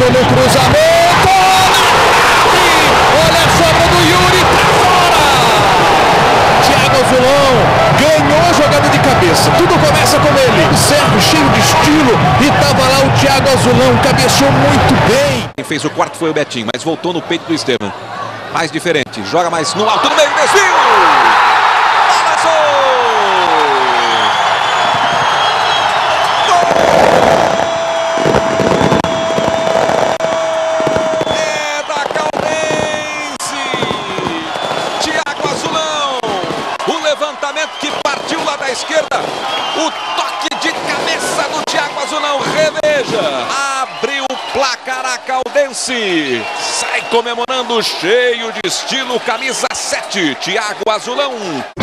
Pensou no cruzamento. Olha a sobra do Yuri, pra fora. Thiago Azulão ganhou a jogada de cabeça. Tudo começa com ele. O Sérgio cheio de estilo. E tava lá o Thiago Azulão, cabeceou muito bem. Quem fez o quarto foi o Betinho, mas voltou no peito do Esteban. Mais diferente, joga mais no alto, no meio, desvio! Balançou! Gol! É da Caldense! Thiago Azulão! O levantamento que partiu lá da esquerda. O toque de cabeça do Thiago Azulão. Reveja! Abriu o placar a Caldense. Sai comemorando, cheio de estilo, camisa 7, Thiago Azulão.